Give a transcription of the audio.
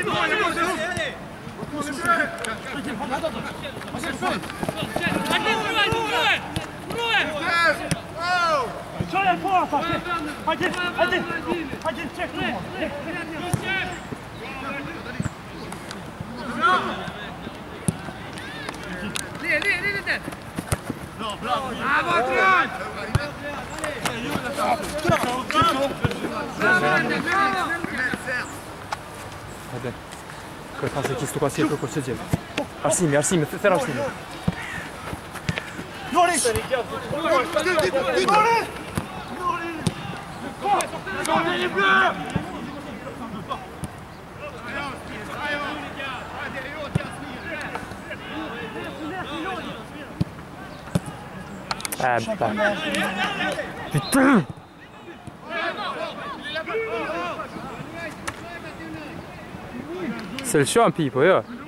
그래, 기수도 같이 해볼 것이지. 열심히, fais 열심히. Ah putain. Putain. C'est le champ, puis, voyez.